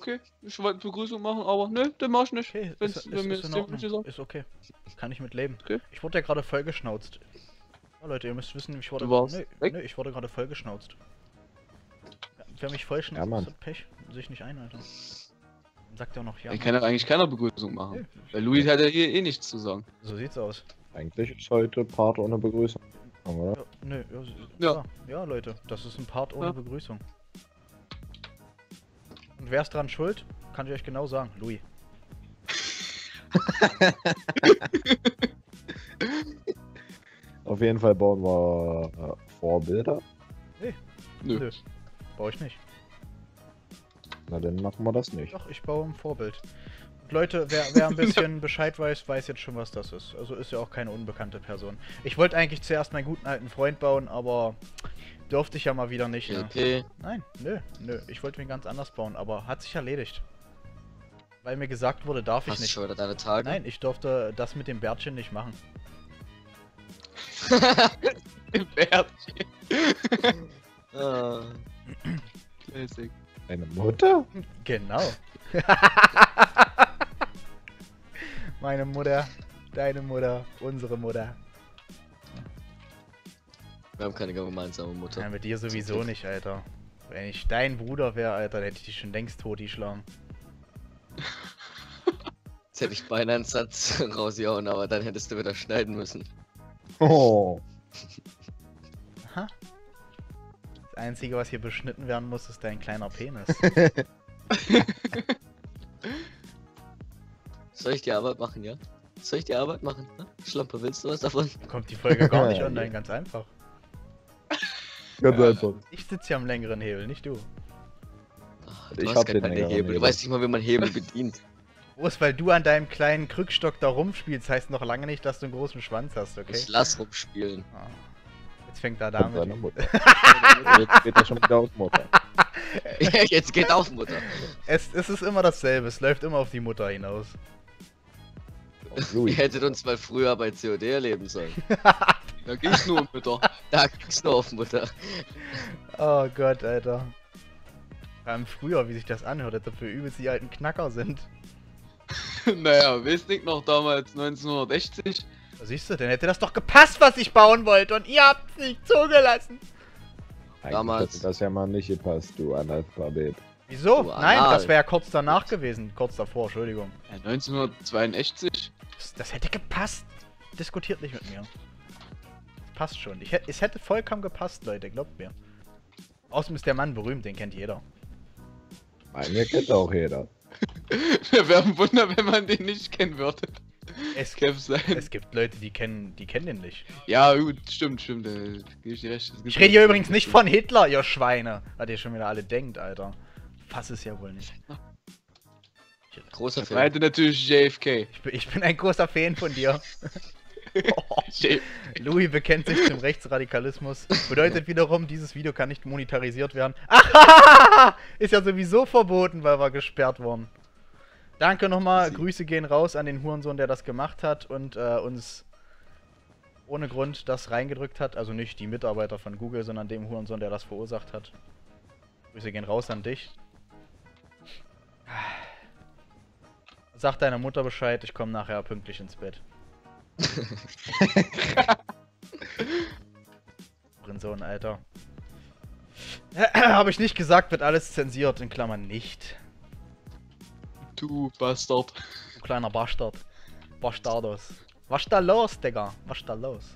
okay, ich wollte Begrüßung machen, aber ne, den mach ich nicht. Okay, Wenn's, wenn mir ist in das Ordnung. sagt. Ist okay. Kann ich mit leben. Okay. Ich wurde ja gerade vollgeschnauzt. Ja, Leute, ihr müsst wissen, ich wurde... Du warst weg? Nö, ich wurde gerade vollgeschnauzt. Ja, wer mich vollschnauzt, Ja, Mann. hat Pech. Sehe ich nicht ein, Alter. Dann sagt er noch, ja, Ich Mann. kann ja eigentlich keiner Begrüßung machen. Nö. Weil Luis hat ja hier eh nichts zu sagen. So sieht's aus. Eigentlich ist heute Part ohne Begrüßung, oder? Ja, nö, Ja. ja, Leute, das ist ein Part ohne Ja. Begrüßung. Und wer ist dran schuld? Kann ich euch genau sagen. Louis. Auf jeden Fall bauen wir Vorbilder. Nö. Baue ich nicht. Na, dann machen wir das nicht. Doch, ich baue ein Vorbild. Und Leute, wer ein bisschen Bescheid weiß, weiß jetzt schon, was das ist. Also ist ja auch keine unbekannte Person. Ich wollte eigentlich zuerst meinen guten alten Freund bauen, aber durfte ich ja mal wieder nicht. Ne? Okay. Nein, nö. Ich wollte ihn ganz anders bauen, aber hat sich erledigt. Weil mir gesagt wurde, darf ich Hast du nicht. schon wieder deine Tage? Nein, ich durfte das mit dem Bärtchen nicht machen. Im Bärtchen. Ah, Classic. Deine Mutter? Genau. Meine Mutter, deine Mutter, unsere Mutter. wir haben keine gemeinsame Mutter. Ja, mit dir sowieso nicht, Alter. Wenn ich dein Bruder wäre, Alter, dann hätte ich dich schon längst totgeschlagen. Jetzt hätte ich beinahe einen Satz rausgehauen, aber dann hättest du wieder schneiden müssen. Oh. Aha. Das Einzige, was hier beschnitten werden muss, ist dein kleiner Penis. Soll ich die Arbeit machen, ja? Soll ich die Arbeit machen? Ne? Schlampe, willst du was davon? Kommt die Folge gar nicht online, ganz einfach. Ganz einfach. Ich sitze hier am längeren Hebel, nicht du. Ach, Ich du hab hast den keine längeren Hebel. Du Hebel. weißt nicht mal, wie man Hebel bedient. Bloß weil du an deinem kleinen Krückstock da rumspielst, heißt noch lange nicht, dass du einen großen Schwanz hast, okay? Ich lass rumspielen. Ah. Jetzt fängt er Von seiner damit. Mutter. Jetzt geht er schon wieder aus Mutter. Jetzt geht auf, Mutter. Es ist immer dasselbe, es läuft immer auf die Mutter hinaus. Und Ihr Louis. hättet uns mal früher bei COD erleben sollen. Da ging's nur um Mütter. Da ging's nur auf Mutter. Oh Gott, Alter. Vor allem früher, wie sich das anhört, als ob wir übelst die alten Knacker sind. Naja, weißt nicht noch damals 1960? Da siehst du, dann hätte das doch gepasst, was ich bauen wollte, und ihr habt es nicht zugelassen. Eigentlich Damals. hätte das ja mal nicht gepasst, du Analphabet. Wieso? Du Nein, Anal. das wäre ja kurz danach gewesen. Kurz davor, Entschuldigung. Ja, 1982? Das hätte gepasst. Diskutiert nicht mit mir. Das passt schon. Es hätte vollkommen gepasst, Leute, glaubt mir. Außerdem ist der Mann berühmt, den kennt jeder. Meine kennt auch jeder. Wäre ein Wunder, wenn man den nicht kennen würde. Es, Kev sein. es gibt Leute, die kennen den nicht. Ja, gut, stimmt. Gebe ich dir recht. Ich rede hier übrigens nicht von Hitler, ihr Schweine. Was ihr schon wieder alle denkt, Alter. Fass es ja wohl nicht. Großer Ich Film. meinte natürlich JFK. Ich bin ein großer Fan von dir. J Louis bekennt sich zum Rechtsradikalismus. Bedeutet wiederum, dieses Video kann nicht monetarisiert werden. Ahahaha! Ist ja sowieso verboten, weil wir gesperrt wurden. Danke nochmal, Grüße gehen raus an den Hurensohn, der das gemacht hat und uns ohne Grund das reingedrückt hat. Also nicht die Mitarbeiter von Google, sondern dem Hurensohn, der das verursacht hat. Grüße gehen raus an dich. Sag deiner Mutter Bescheid, ich komme nachher pünktlich ins Bett. Hurensohn, Alter. Habe ich nicht gesagt, wird alles zensiert, in Klammern nicht. Du Bastard. Du kleiner Bastard. Bastardos. Was da los, Digga? Was da los?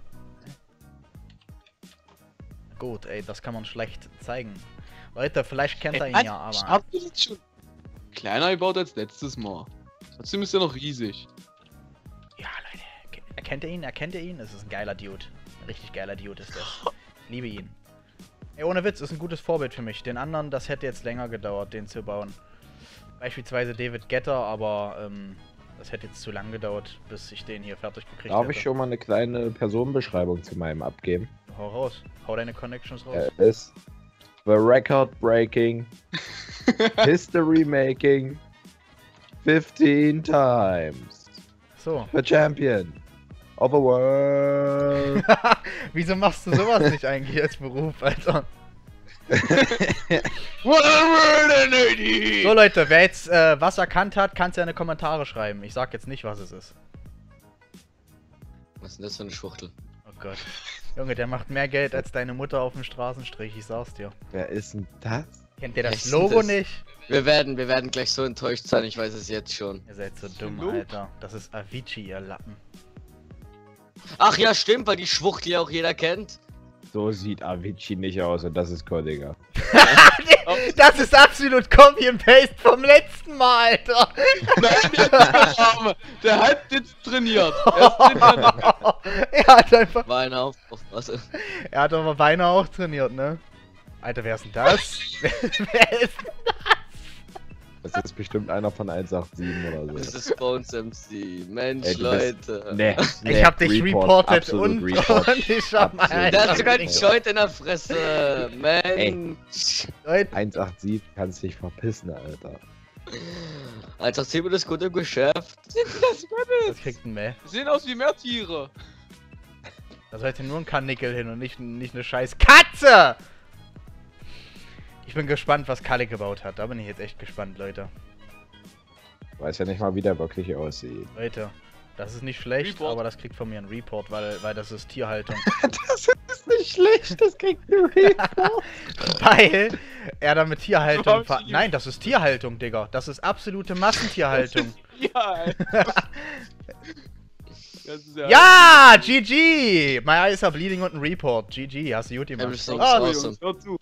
Gut, ey, das kann man schlecht zeigen. Leute, vielleicht kennt er ihn ja, Ich aber... hab den jetzt schon kleiner gebaut als letztes Mal. Trotzdem ist er noch riesig. Ja, Leute. Erkennt ihr ihn? Erkennt ihr ihn? Es ist ein geiler Dude. Ein richtig geiler Dude ist das. Ich liebe ihn. Ey, ohne Witz, ist ein gutes Vorbild für mich. Den anderen, das hätte jetzt länger gedauert, den zu bauen. Beispielsweise David Getter, aber das hätte jetzt zu lang gedauert, bis ich den hier fertig gekriegt Darf hätte. ich schon mal eine kleine Personenbeschreibung zu meinem abgeben? Hau raus. Hau deine Connections raus. Er ist the record breaking, history making, 15 times So. the champion of the world. Wieso machst du sowas nicht eigentlich als Beruf, Alter? So Leute, wer jetzt was erkannt hat, kann es ja in die Kommentare schreiben. Ich sag jetzt nicht, was es ist. Was ist denn das für eine Schwuchtel? Oh Gott. Junge, der macht mehr Geld als deine Mutter auf dem Straßenstrich, ich sag's dir. Wer ist denn das? Kennt ihr das Was ist Logo das? nicht? Wir werden gleich so enttäuscht sein, ich weiß es jetzt schon. Ihr seid so dumm, Logo? Alter. Das ist Avicii, ihr Lappen. Ach ja, stimmt, weil die Schwuchtel ja auch jeder kennt. So sieht Avicii nicht aus und das ist Kolliger. Das ist absolut Copy and Paste vom letzten Mal, Alter. Nein, der Arme. Der hat jetzt trainiert. Er hat einfach. War einer auf Wasser. Er hat aber beinahe auch trainiert, ne? Alter, wer ist denn das? Wer ist denn Das ist bestimmt einer von 187 oder Das so. ist Bones MC. Mensch, Ey, du bist- Leute. Nee, Ich hab dich reported absolut und report. ich hab mal. Absolut. Der hat sogar Ey. die Joint in der Fresse. Mensch. Leute, 187 kannst dich verpissen, Alter. Als das Thema das gute Geschäft. das kriegt ein Mäh. Sehen aus wie Meertiere. Da sollte nur ein Karnickel hin und nicht eine scheiß Katze! Ich bin gespannt, was Kalle gebaut hat. Da bin ich jetzt echt gespannt, Leute. Weiß ja nicht mal, wie der wirklich aussieht. Leute, das ist nicht schlecht, Report. aber das kriegt von mir einen Report, weil das ist Tierhaltung. Das ist nicht schlecht, das kriegt nur Report. Weil er da mit Tierhaltung... Warum ist die- Nein, das ist Tierhaltung, Digga. Das ist absolute Massentierhaltung. Ja, Alter. Das ist Ja, GG! My eyes are bleeding und ein Report. GG, hast du gut gemacht. Everything's Ah, Oh, awesome. Jungs, hör zu.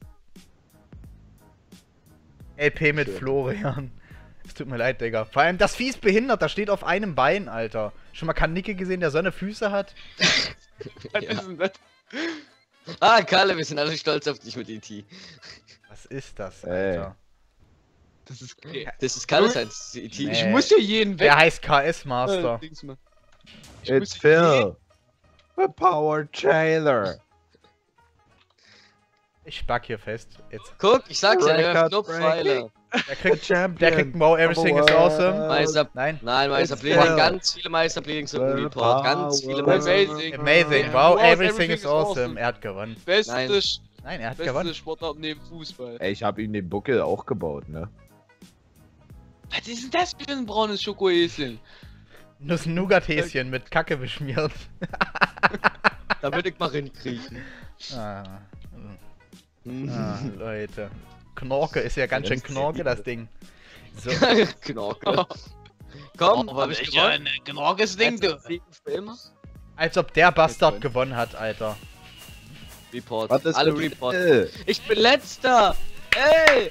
LP mit Schön. Florian. Es tut mir leid, Digga. Vor allem, das Vieh ist behindert, das steht auf einem Bein, Alter. Schon mal Kanicke gesehen, der so eine Füße hat? Was Ja. ist denn das? Ah, Kalle, wir sind alle stolz auf dich mit E.T. Was ist das, Ey. Alter? Das ist okay. Das ist Kalle sein E.T. Nee. Ich muss ja jeden Der weg. heißt KS Master. Dings mal. Ich It's muss Phil. The Power Trailer. Ich back hier fest. Jetzt. Guck, ich sag's ja, der Record Knopfpfeile. Der kriegt Wow, everything is awesome. Meister. Nein. Nein, Meister It's Bleeding, Phil. ganz viele Meister Bleedings und ein The Report. Ganz viele power. Meister. Amazing. Amazing. Ja. Wow, Wow, everything is awesome. Er hat gewonnen. Beste, Nein. Nein, er hat beste gewonnen. Sportart neben Fußball. Ey, ich hab ihm den Buckel auch gebaut, ne? Was ist denn das für ein braunes Schokohäschen? Nuss-Nougat-Häschen mit Kacke beschmiert. Da würde ich mal hinkriechen. Ah, Leute. Knorke ist ja ganz schön Knorke, das Ding. So. Knorke. Komm, hab ich gewonnen. Ein knorkes Ding, du. Für immer? Als ob der Bastard gewonnen hat, Alter. Report. Was ist Alle mit Report. Phil? Ich bin letzter! Ey!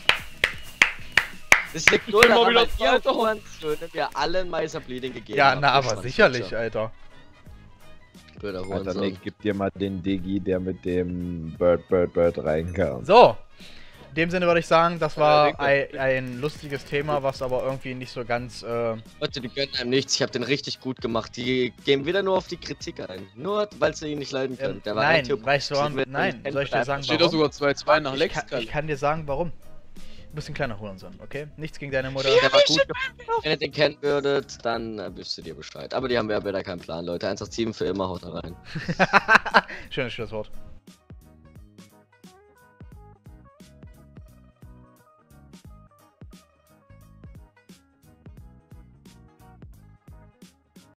Das liegt nur bin mal daran, wieder weil ihr Zweiter. Hurensöhne mir alle ein Meister Bleeding gegeben Ja, habt. na, Das aber war sicherlich, sicher. Alter. Blöder Alter, Hurensohn. Nick, gib dir mal den Diggi, der mit dem Bird reinkam. So. In dem Sinne würde ich sagen, das war Ja, ein lustiges Thema, was aber irgendwie nicht so ganz. Leute, die gönnen einem nichts. Ich hab den richtig gut gemacht. Die gehen wieder nur auf die Kritik ein. Nur, weil sie ihn nicht leiden können. Der war nein, Antiopath. weißt du warum? Ich Nein, soll ich dir sagen, Steht da warum? sogar 2-2 nach Lex. Ich kann dir sagen, warum. Du bist ein kleiner Hurensohn, okay? Nichts gegen deine Mutter. Der war gut gemacht. Wenn ihr den kennen würdet, dann wisst ihr Bescheid. Aber die haben ja wieder keinen Plan, Leute. 187 für immer, haut da rein. Schönes Schlusswort.